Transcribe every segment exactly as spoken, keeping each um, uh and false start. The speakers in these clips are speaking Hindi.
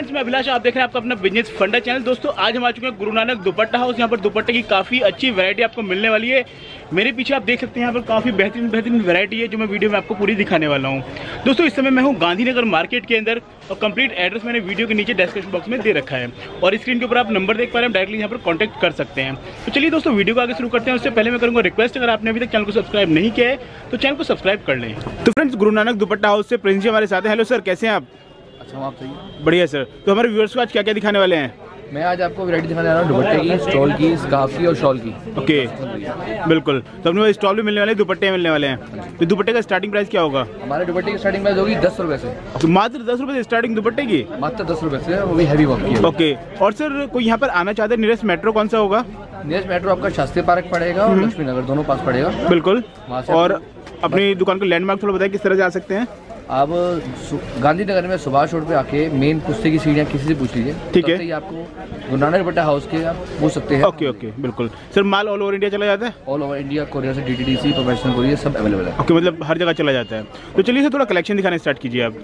फ्रेंड्स, मैं अभिलाष, आप देख रहे हैं आपका अपना बिजनेस फंडा चैनल। दोस्तों, आज हम आ चुके हैं गुरु नानक दुपट्टा हाउस। यहाँ पर दुपट्टे की काफ़ी अच्छी वैरायटी आपको मिलने वाली है। मेरे पीछे आप देख सकते हैं, यहाँ पर काफ़ी बेहतरीन बेहतरीन वैरायटी है जो मैं वीडियो में आपको पूरी दिखाने वाला हूँ। दोस्तों, इस समय मैं हूँ गांधीनगर मार्केट के अंदर और कंप्लीट एड्रेस मैंने वीडियो के नीचे डिस्क्रिप्शन बॉक्स में दे रखा है और स्क्रीन के ऊपर आप नंबर देख पा रहे हैं, डायरेक्टली यहाँ पर कॉन्टैक्ट कर सकते हैं। तो चलिए दोस्तों, वीडियो को आगे शुरू करते हैं। उससे पहले मैं करूँगा रिक्वेस्ट, अगर आपने अभी तक चैनल को सब्सक्राइब नहीं किया है तो चैनल को सब्सक्राइब कर लें। तो फ्रेंड्स, गुरु नानक दुपट्टा हाउस से प्रिंस जी हमारे साथ हैं। हेलो सर, कैसे हैं आप? अच्छा, आप सही? बढ़िया सर। तो हमारे व्यूअर्स को आज क्या क्या दिखाने वाले हैं? मैं आज आपको वैरायटी दिखाने जा रहा हूँ दुपट्टे की, स्टॉल की, स्कार्फ की और शॉल की। ओके, बिल्कुल। तो अपने स्टॉल भी मिलने वाले हैं, दुपट्टे मिलने वाले हैं। तो दुपट्टे का स्टार्टिंग प्राइस क्या होगा? हमारे दुपट्टे की स्टार्टिंग प्राइस होगी दस रुपए से। तो मात्र दस रुपए से स्टार्टिंग दुपट्टे की? मात्र दस रुपए से, वो भी हैवी वर्क की। ओके। और सर, कोई यहाँ पर आना चाहते हैं, नियरेस्ट मेट्रो कौन सा होगा? नियरेस्ट मेट्रो आपका शास्त्री पार्क पड़ेगा और लक्ष्मी नगर, दोनों पास पड़ेगा। बिल्कुल। और अपनी दुकान का लैंडमार्क थोड़ा बताएं, किस तरह से आ सकते हैं? आप गांधीनगर में सुभाष रोड पे आके मेन पुस्ते की सीढ़ियाँ किसी से पूछ लीजिए, ठीक है। आपको गुरु नानक दुपट्टा हाउस के आप पूछ सकते हैं। ओके ओके, बिल्कुल। सर, माल ऑल ओवर इंडिया चला जाता है? ऑल ओवर इंडिया, कोरियर से डीटीडीसी, प्रोफेशनल कोरियर सब अवेलेबल है। ओके, मतलब हर जगह चला जाता है। तो चलिए सर, थोड़ा कलेक्शन दिखाना स्टार्ट कीजिए आप।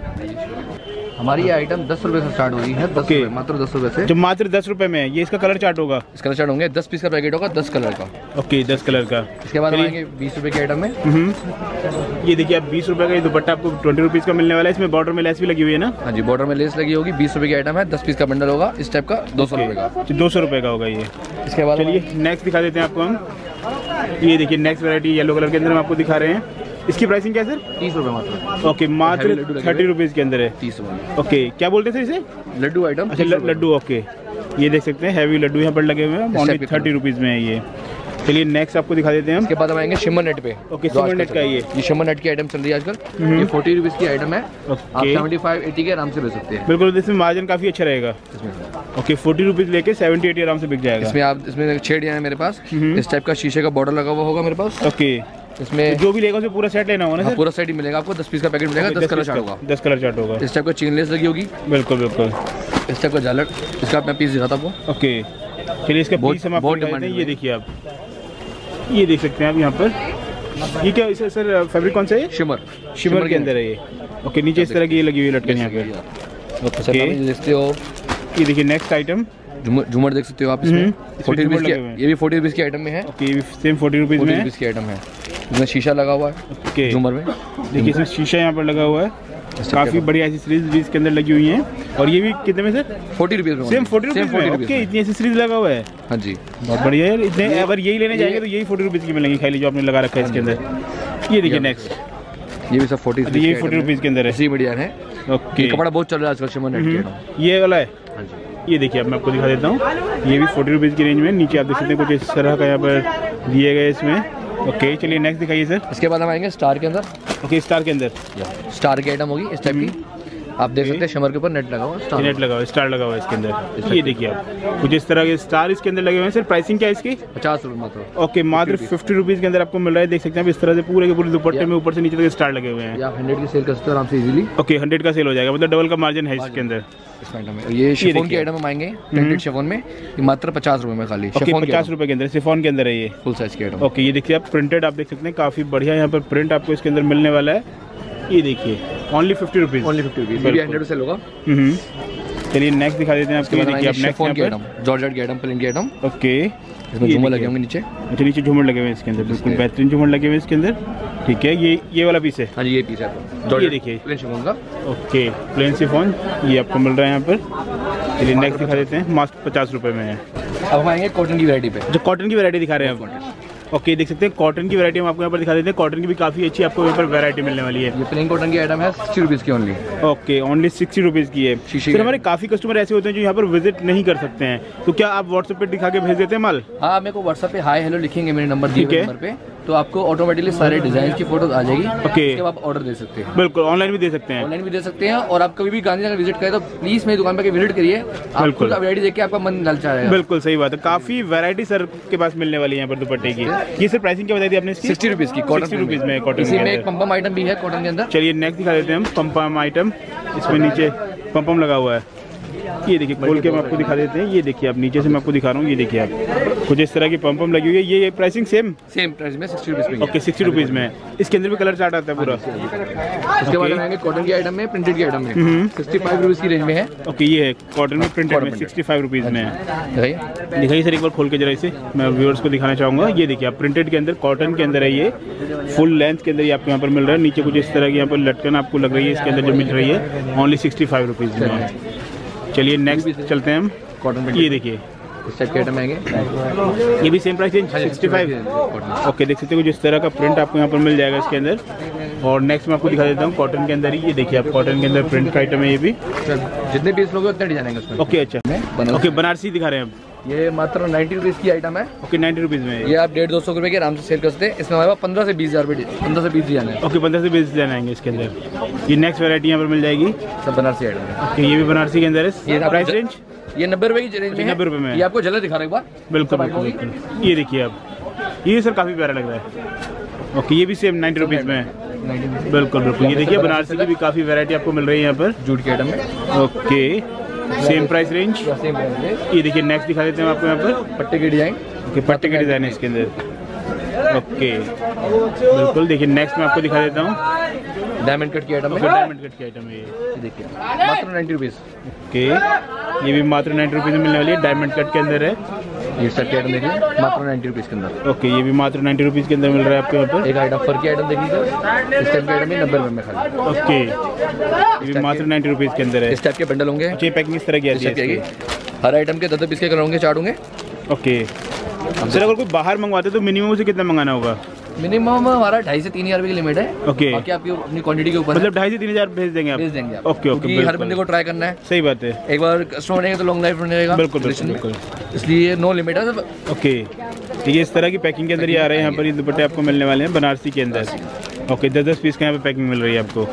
हमारी ये आइटम दस रुपए से स्टार्ट हो रही है। दस रुपए, मात्र दस रुपए से। जो मात्र दस रुपए में है, ये इसका कलर चार्ट होगा? इसका कलर चार्ट होंगे, दस पीस का पैकेट होगा, दस कलर का। ओके, दस कलर का। इसके बाद आएंगे बीस रुपए के आइटम में। ये देखिए आप, बीस रुपए का ये दुपट्टा आपको ट्वेंटी रुपीज का मिलने वाला है। इसमें बॉर्डर में लेस भी लगी हुई है ना? हाँ जी, बॉर्डर में लेस लगी होगी। बीस रुपए की आइटम है, दस पीस का बंडल होगा। इस टाइप का दो सौ रुपए का, दो सौ रुपए का होगा ये। इसके बाद चलिए नेक्स्ट दिखा देते हैं आपको हम। ये देखिए नेक्स्ट वैरायटी येलो कलर के अंदर हम आपको दिखा रहे हैं। इसकी प्राइसिंग क्या है सर? तीस रुपए मात्र। ओके, मात्र थर्टी रुपीज के अंदर है। तीस रुपए। ओके, क्या बोलते थे इसे? लड्डू आइटम। अच्छा, लड्डू। ओके, ये देख सकते हैं हैवी लड्डू यहाँ पर लगे हुए हैं, ओनली थर्टी रुपीज में है ये। चलिए नेक्स्ट आपको दिखा देते हैं हम। इसके बाद हम आएंगे शिमर नेट पे। ओके, शिमर नेट का ये ये शिमर नेट की आइटम चल रही है आजकल। ये फोर्टी रुपीज की आइटम है। आप सेवेंटी फाइव एटी के आराम से बेच सकते हैं। बिल्कुल, इसमें मार्जिन काफी अच्छा रहेगा इसमें। ओके, फोर्टी रुपीज लेके सेवेंटी एटी आराम से बिक जाएगा। इसमें आप इसमें छेड़ है मेरे पास, इस टाइप का शीशे का बॉर्डर लगा हुआ होगा मेरे पास। ओके, इसमें जो भी लेगा उसे पूरा सेट लेना होगा ना? पूरा सेट ही मिलेगा आपको। दस पीस का पैकेट मिलेगा, दस कलर चार्ट होगा। दस कलर चार्ट होगा। इस टाइप का चेन लेस लगी होगी। बिल्कुल बिल्कुल। इस टाइप का झालर, इसका मैं पीस दिखाता हूँ आपको। ओके, चलिए इसका पीस हम आपको दिखाते हैं। ये देखिए आप, ये देख सकते हैं आप यहाँ पर। ये क्या इसे सर, फैब्रिक कौन सा है? शिमर। शिमर के अंदर है ये। ओके, नीचे इस तरह की ये लगी हुई लटकन यहाँ पे। ओके, देखते हो। ये देखिए नेक्स्ट आइटम, झूमर देख सकते हो आप। इसमें फोर्टी रुपीज की, ये भी फोर्टी रुपीज की आइटम में है। ओके, ये सेम फोर्टी रुपीज में है। की आइटम है। इसमें शीशा लगा हुआ है। ओके, झूमर में देखिए इसमें शीशा यहाँ पर लगा हुआ है। काफी बढ़िया एसेसरीज भी इसके अंदर लगी हुई हैं। और ये भी कितने में सर? फोर्टी रुपीज में। सेम फोर्टी रुपीज में। ओके, इतनी एसेसरीज लगा हुआ है। हाँ जी, बहुत बढ़िया है। इतने अगर यही लेने जाएंगे तो यही फोर्टी रुपीज की मिलेंगी खाली, जो आपने लगा रखा है इसके अंदर। ये देखिए नेक्स्ट, ये भी सब फोर्टी, ये फोर्टी रुपीज के अंदर है। इसी बढ़िया है। ओके, कपड़ा बहुत चल रहा है आजकल शिमर नेट का। ये वाला है। हाँ जी, ये देखिए अब मैं आपको दिखा देता हूँ। ये भी फोर्टी रुपीज़ की रेंज में। नीचे आप देख सकते हैं कुछ इस तरह का यहाँ पर दिए गए इसमें। ओके, चलिए नेक्स्ट दिखाइए सर। इसके बाद हम आएंगे स्टार के अंदर। ओके, स्टार के अंदर स्टार की आइटम होगी इस टाइप की। आप देख सकते हैं शिमर के ऊपर नेट लगा हुआ है, नेट लगा हुआ है, स्टार लगा हुआ है इसके अंदर। ये देखिए आप, कुछ इस तरह के स्टार इसके अंदर लगे हुए हैं। सर, प्राइसिंग क्या है इसकी? पचास रुपये मात्र। ओके, मात्र फिफ्टी रुपीज़ के अंदर आपको मिल रहा है। देख सकते हैं आप इस तरह से पूरे के पूरे दुपट्टे में ऊपर से नीचे तक स्टार लगे हुए हैं। आप हंड्रेड की सेल कर सकते हो आराम से इजीली। ओके, हंड्रेड का सेल हो जाएगा, मतलब डबल का मार्जिन है इसके अंदर। ये शिफॉन की आइटम हम आएंगे, प्रिंटेड शिफॉन में। ये मात्र पचास रुपए में खाली। ओके, पचास रुपए के अंदर शिफॉन के अंदर है ये, फुल साइज की आइटम। ओके, ये देखिए आप प्रिंटेड, आप देख सकते हैं काफी बढ़िया यहाँ पर प्रिंट आपको इसके अंदर मिलने वाला है। ये देखिए only fifty rupees. Only fifty rupees, hundred sale होगा। चलिए नेक्स्ट दिखा देते हैं आपके लिए। देखिए आप नेक्स्ट शिफॉन की आइटम, जॉर्जेट की आइटम, प्लेन की आइटम। ओके, इसमें झूमर लगे होंगे नीचे। अच्छा, नीचे झूमर लगे हुए हैं इसके अंदर, बिल्कुल बेहतरीन झूमर लगे हुए हैं इसके अंदर। ठीक है, ये ये वाला पीस है। हाँ जी, ये पीस है। ये देखिए प्लेन शिफॉन का। ओके, प्लेन शिफॉन ये आपको मिल रहा है यहाँ पर। चलिए नेक्स्ट दिखा देते हैं। मास्क पचास रुपए में है। अब हम आएंगे कॉटन की वैरायटी पे। जो कॉटन की वैरायटी दिखा रहे हैं आप। ओके, देख सकते हैं कॉटन की वैरायटी हम आपको यहाँ पर दिखा देते हैं। कॉटन की भी काफी अच्छी आपको यहाँ पर वैरायटी मिलने वाली है। ये प्लेन कॉटन की आइटम है, सिक्सटी रुपीज की only. Okay, only sixty rupees की है। फिर हमारे काफी कस्टमर ऐसे होते हैं जो यहाँ पर विजिट नहीं कर सकते हैं, तो क्या आप व्हाट्सएप पे दिखा के भेज देते हैं माल? हाँ, मेरे को व्हाट्सएप पे हाय हेलो लिखेंगे मेरे नंबर दिए हुए नंबर पे, तो आपको ऑटोमेटिकली सारे डिजाइन की फोटोज आ जाएगी। ओके, उसके बाद आप ऑर्डर दे सकते हैं। बिल्कुल, ऑनलाइन भी दे सकते हैं। ऑनलाइन भी दे सकते हैं। और आप कभी भी गांधीनगर विजिट करें तो प्लीज मेरी दुकान पर विजिट करिए। बिल्कुल, वैरायटी देख के आपका मन ललचाएगा। बिल्कुल सही बात है, काफी वैरायटी सर के पास मिलने वाली है यहाँ पर दुपट्टे की। ये सर प्राइसिंग क्या बताई थी आपने? सिक्सटी रुपीज की, कॉटन रुपीज में कॉटन। इसी में एक पम्पम आइटम भी है कॉटन के अंदर। चलिए नेक्स्ट दिखा देते हैं हम पम्पम आइटम। इसमें नीचे पम्पम लगा हुआ है। ये देखिए खोल के हम आपको दिखा देते हैं। ये देखिए आप, नीचे से मैं आपको दिखा रहा हूँ। ये देखिए आप, कुछ इस तरह की पम्प पम्प लगी हुई है। ये ये प्राइसिंग सेम सेम प्राइस में सिक्सटी रुपीज़ में। ओके सिक्सटी रुपीज़ में। इसके अंदर भी कलर चार्ट आता है पूरा। इसके बाद आएंगे कॉटन की आइटम में, प्रिंटेड की आइटम में सिक्सटी फाइव रुपीज़ की रेंज में है। ओके ये है कॉटन में प्रिंटेड में सिक्सटी फाइव रुपीज़ में है। दिखाइए सर एक बार खोल के जरा इसे, मैं व्यूअर्स को दिखाना चाहूँगा। ये देखिए आप प्रिंटेड के अंदर कॉटन के अंदर है, ये फुल लेंथ के अंदर ये आपको यहाँ पर मिल रहा है। नीचे कुछ इस तरह की यहाँ पर लटकन आपको लग रही है इसके अंदर जो मिल रही है, ओनली सिक्सटी फाइव रुपीज़ में। चलिए नेक्स्ट चलते हैं हम कॉटन पे। ये देखिए इस टाइप के आइटम आएंगे, ये भी सेम प्राइस है सिक्सटी फाइव। ओके देख सकते हो जिस तरह का प्रिंट आपको यहाँ पर मिल जाएगा इसके अंदर। और नेक्स्ट मैं आपको दिखा देता हूँ कॉटन के अंदर ही। ये देखिए आप कॉटन के अंदर प्रिंट का आइटम है ये भी। जितने पीस लोगे उतने डिजाइन आएंगे उसमें। ओके अच्छा ओके बनारसी दिखा रहे हैं अब। ये मात्र नाइन्टी रुपीज़ की आइटम है। ओके नाइन्टी रुपीज़ में ये आप डेढ़ दो सौ रुपये के आराम से सेल कर सकते हैं। इसमें हमारे पास पंद्रह से बीस हज़ार रुपये पंद्रह से बीस डिजाइन है। ओके पंद्रह से बीस डिजाइन आएंगे इसके अंदर। ये नेक्स्ट वैरायटी यहाँ पर मिल जाएगी, सब बनारसी आइटम है। ओके ये भी बनारसी के अंदर है। ये प्राइस रेंज ये नब्बे रुपये की रेंज में, नब्बे रुपये में। ये आपको झलक दिखा रहा है एक बार। बिल्कुल बिल्कुल बिल्कुल। ये देखिए आप, ये सर काफ़ी प्यारा लग रहा है। ओके ये भी सेम नाइन्टी रुपीज़ में है। बिल्कुल बिल्कुल। ये देखिए बनारसी की भी काफ़ी वैरायटी आपको मिल रही है यहाँ पर जूट के आइटम में। Okay same price range. Same ये देखिए नेक्स्ट दिखा देते हैं आपको यहाँ पर पट्टे की डिजाइन। ओके पट्टे के डिज़ाइन है इसके अंदर। ओके बिल्कुल। देखिए नेक्स्ट मैं आपको दिखा देता हूँ डायमंड कट की आइटम है। डायमंड कट की आइटम है ये, देखिए मात्र नाइन्टी रुपीज़। ओके ये भी मात्र नाइन्टी रुपीज़ में मिलने वाली है, डायमंड कट के अंदर है। ये सेट की आइटम देखिए मात्र नाइन्टी रुपीज़ के अंदर। ओके ये भी मात्र नाइन्टी रुपीज़ के अंदर मिल रहा है आपको यहाँ पर। एक आइटम फर की आइटम देखिए सर, इस टाइप की आइटम ही नब्बे रुपये में खाली। ओके ये भी मात्र नाइन्टी रुपीज़ के अंदर है। इस टाइप के बंडल होंगे। अच्छी पैकिंग इस तरह की आती है। हर आइटम के दस दस पीस के कलर होंगे, चार्ट होंगे। ओके सर अगर कोई बाहर मंगवाते तो मिनिमम उसे कितना मंगाना होगा? मिनिमम हमारा ढाई से तीन हज़ार रुपये की लिमिट है। ओके बाकी आपकी अपनी क्वांटिटी के ऊपर मतलब ढाई से तीन हज़ार भेज देंगे आप? भेज देंगे आप। ओके ओके हर बंदे को ट्राई करना है। सही बात है। एक बार कस्टमर रहेगा तो लॉन्ग लाइफ रहेगा। बिल्कुल बिल्कुल। इसलिए नो लिमिट है सब। ओके तो ये इस तरह की पैकिंग के अंदर ये आ रहे हैं यहाँ पर। ये दुपट्टे आपको मिलने वाले हैं बनारसी के अंदर। ओके दस दस पीस का यहाँ पे पैकिंग मिल रही है आपको।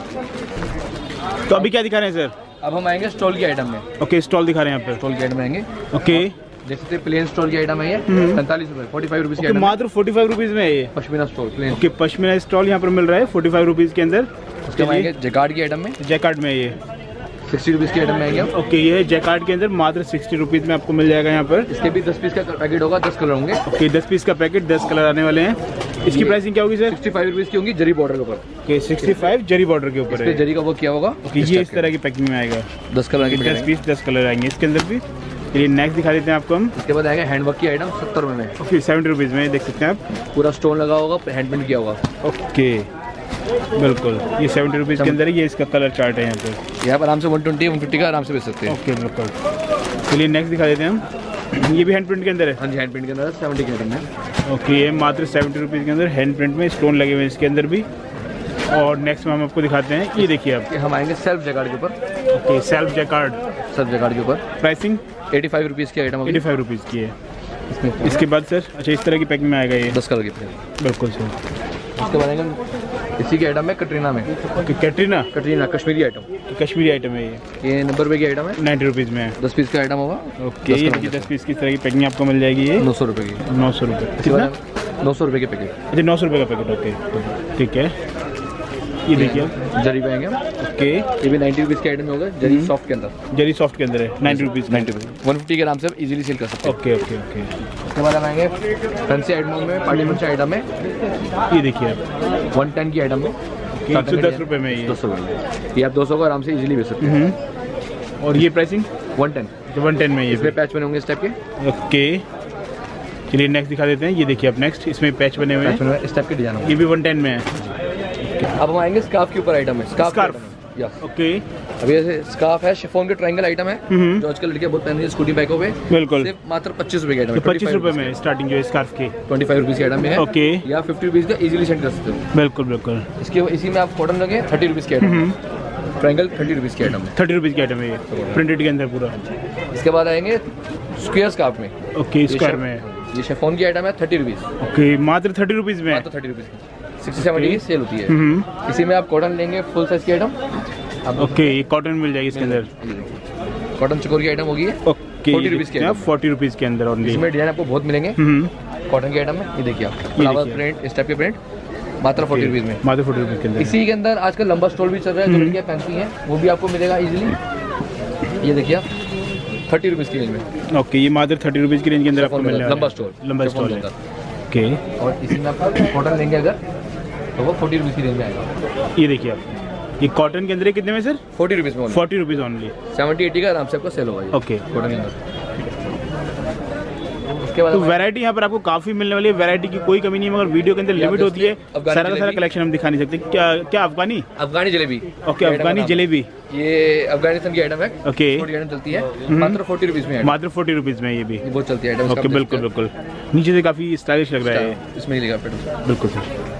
तो अभी क्या दिखा रहे हैं सर? अब हम आएंगे स्टॉल की आइटम में। ओके स्टॉल दिखा रहे हैं यहाँ पे। स्टॉल की आइटम आएंगे। ओके जैसे प्लेन स्टोल की आइटम है ये पैंतालीस रुपए फोर्टी फाइव रुपीज़ की आइटम। मात्र फोर्टी फाइव रुपीज़ में है ये pashmina stole plain. Okay pashmina stole यहाँ पर मिल रहा है फोर्टी फाइव रुपीज़ के अंदर। उसके बाद आएंगे जैकार्ड की आइटम में। जैकार्ड में ये सिक्सटी रुपीज़ की आइटम में आएंगे। ओके ये है जैकार्ड के अंदर मात्र सिक्सटी रुपीज़ में आपको मिल जाएगा यहाँ पर। इसके भी दस पीस का पैकेट होगा, दस कलर होंगे। ओके दस पीस का पैकेट, दस कलर आने वाले हैं। इसकी प्राइसिंग क्या होगी सर? सिक्सटी फाइव रुपीज़ की होगी जरी बॉर्डर के ऊपर। Okay sixty five zari border के ऊपर है। जरी का वो किया होगा। ओके ये इस तरह की पैकिंग में आएगा। दस कलर दस पीस दस कलर आएंगे इसके अंदर भी। चलिए नेक्स्ट दिखा देते हैं आपको हम। इसके बाद आएगा हैंडवर्क की आइटम सत्तर रुपये में। ओके सेवेंटी रुपीज़ में देख सकते हैं आप। पूरा स्टोन लगा होगा, हैंड पेंट किया होगा। ओके बिल्कुल ये सेवेंटी रुपीज़ के अंदर है। ये इसका कलर चार्ट है यहाँ पे। यहाँ पर आराम से वन ट्वेंटी वन फिफ्टी का आराम से बेच सकते हैं। ओके बिल्कुल। चलिए नेक्स्ट दिखा देते हैं हम। ये भी हैंड प्रिंट के अंदर है। हाँ जी हैंड प्रिंट के अंदर सेवेंटी के आइटम है। ओके ये मात्र सेवेंटी रुपीज़ के अंदर हैंड प्रिंट में स्टोन लगे हुए हैं इसके अंदर भी। और नेक्स्ट में हम आपको दिखाते हैं, ये देखिए आप। हम आएंगे सेल्फ जैकार्ड के ऊपर। Okay self jacquard self jacquard के ऊपर प्राइसिंग एटी फाइव रुपीज़ की आइटम। एटी फाइव रुपीज़ की है। इसके बाद सर अच्छा इस तरह की पैकिंग में आएगा ये दस कलर की। बिल्कुल सर। इसके बाद आएंगे इसी की आइटम है कटरीना में। Okay Katrina Katrina Kashmiri item. Kashmiri item है ये। ये नब्बे रुपये की आइटम है। नाइन्टी रुपीज़ में है। दस पीस का आइटम होगा। ओके ये देखिए दस पीस की तरह की पैकिंग आपको मिल जाएगी। ये नौ सौ रुपये की। नौ सौ रुपये कितना? नौ सौ रुपये के पैकेट। अच्छा नौ सौ रुपये का पैकेट। ओके ठीक है ये देखिए जरी पाएंगे। ओके ये भी नाइन्टी रुपीज़ के आइटम होगा जरी सॉफ्ट के अंदर। जरी सॉफ्ट के अंदर है ninety rupees ninety rupees one fifty के आराम से इजीली सेल कर सकते हैं। Okay okay okay. उसके बाद हम आएंगे फैंसी आइटमों में पार्टी मंच आइटम है। ये देखिए आप वन टेन की आइटम में एक सौ दस रुपये में ये दो सौ रुपये। ये आप दो सौ को आराम से इजीली बेच सकते हैं। और ये pricing one ten one ten में ये इसमें पैच बने होंगे इस टाइप के। ओके चलिए नेक्स्ट दिखा देते हैं। ये देखिए आप नेक्स्ट इसमें पैच बने हुए हैं इस टाइप के डिजाइन। ये भी वन टेन में है। अब हम आएंगे स्कार्फ के ऊपर आइटम है। स्कार्फ ओके अभी ऐसे स्कार्फ है शिफॉन के ट्रायंगल आइटम है जो आजकल लड़कियां बहुत पहन रही है स्कूटी बाइकों पे। बिल्कुल सिर्फ मात्र पच्चीस रुपए के आइटम। पच्चीस रुपए में स्टार्टिंग जो है स्कार्फ की ट्वेंटी फाइव रुपीज़ के आइटम में है। ओके या फिफ्टी रुपीज़ का इजीली सेंड कर सकते हो। बिल्कुल बिल्कुल। इसके इसी में आप कॉटन लगे थर्टी रुपीज़ के आइटम। ट्रायंगल थर्टी रुपीज़ के आइटम है। थर्टी रुपीज़ के आइटम है ये प्रिंटेड के अंदर पूरा। इसके बाद आएंगे स्क्वायर स्कार्फ में। ओके स्क्वायर में ये शिफॉन की आइटम है थर्टी रुपीज़। ओके मात्र थर्टी रुपीज़ में। मात्र थर्टी रुपीज़ की सिक्सटी सेवेंटी की सेल होती है। इसी में आप कॉटन लेंगे फुल साइज की आइटम। ओके ये कॉटन मिल जाएगी इसके अंदर। कॉटन चकोर की आइटम होगी। ओके फोर्टी रुपीज़ के फोर्टी रुपीज़ के अंदर ओनली। इसमें डिजाइन आपको बहुत मिलेंगे कॉटन की आइटम में। ये देखिए आप फ्लावर प्रिंट इस टाइप के प्रिंट मात्र फोर्टी रुपीज़ में। मात्र फोर्टी रुपीज़ के अंदर। इसी के अंदर आजकल लंबा स्टोल भी चल रहा है जो लड़कियां पहनती हैं वो भी आपको मिलेगा इजीली। ये देखिए आप थर्टी रुपीज़ की रेंज में। ओके, ये मात्र थर्टी रुपीज़ की रेंज के अंदर आपको मिलने वाला है। लंबा स्टोल, लंबा स्टोल है। ओके, और इसी में आपका कॉटन लेंगे अगर तो वो फोर्टी रुपीज़ की रेंज में आएगा। ये देखिए आप, ये कॉटन के अंदर है कितने में सर? फोर्टी रुपीज़ में, forty rupees only. Seventy eighty का आराम से आपको सेल होगा ये। ओके, कॉटन के अंदर। उसके बाद तो वैरायटी यहाँ पर आपको काफ़ी मिलने वाली है, वैरायटी की कोई कमी नहीं है, मगर वीडियो के अंदर लिमिट होती है, सारा का सारा कलेक्शन हम दिखा नहीं सकते। क्या क्या Afghani Afghani jalebi. Okay, Afghani jalebi, ये अफगानिस्तान की आइटम है। ओके, छोटी आइटम चलती है, मात्र फोर्टी रुपीज़ में। मात्र फोर्टी रुपीज़ में ये भी बहुत चलती है आइटम। ओके, बिल्कुल बिल्कुल, नीचे से काफ़ी स्टाइलिश लग रहा है, इसमें ही लिखा है बिल्कुल सर।